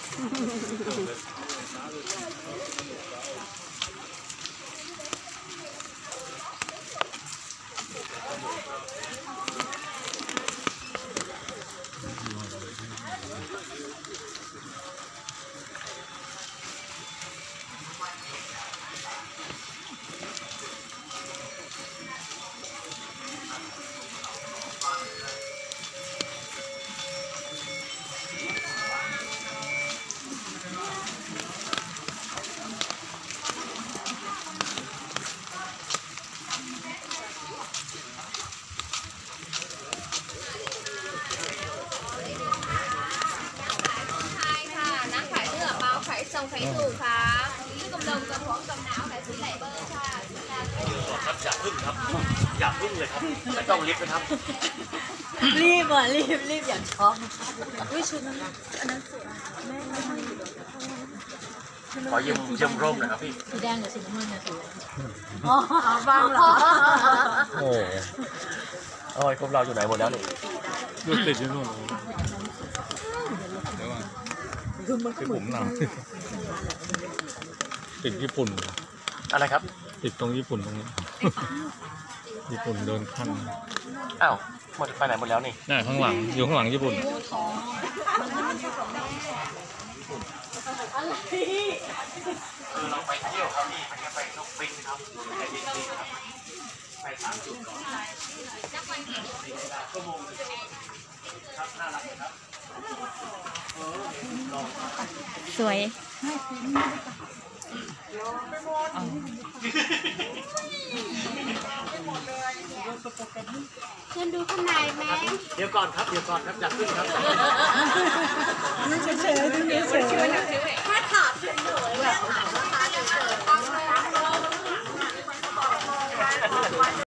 ส่งไข่ถูกค่ะนี่กำลังกระท้องกำหนาวแต่สีไหลเบอร์ค่ะครับอย่าพึ่งครับอย่าพึ่งเลยครับไม่ต้องรีบนะครับรีบอ่ะรีบอย่าช็อกวิชุดนั้นอันนั้นสวยขอยืมร่มหน่อยครับพี่สีแดงกับสีน้ำเงินเนี่ยสวยอ๋อบ้างเหรอโอ้ยพวกเราอยู่ไหนหมดแล้วนี่ดูติดอยู่นู่นคือผมหนาวติดญี่ปุ่นอะไรครับติดตรงญี่ปุ่นตรงนี้ญี่ปุ่นเดินขั้นอ้าวหมดไปไหนหมดแล้วนี่น่าข้างหลังอยู่ข้างหลังญี่ปุ่นคือเราไปเที่ยวครับพี่ไม่ใช่ไปช้อปปิ้งครับไปดิสนีย์ครับไป3 จุดก่อนชั่วโมงครับน่ารักครับสวยเชิญดูข้างในไหมเดี๋ยวก่อนครับอยากขึ้นครับเฉยๆดูเฉยๆถ้าถามเฉยๆ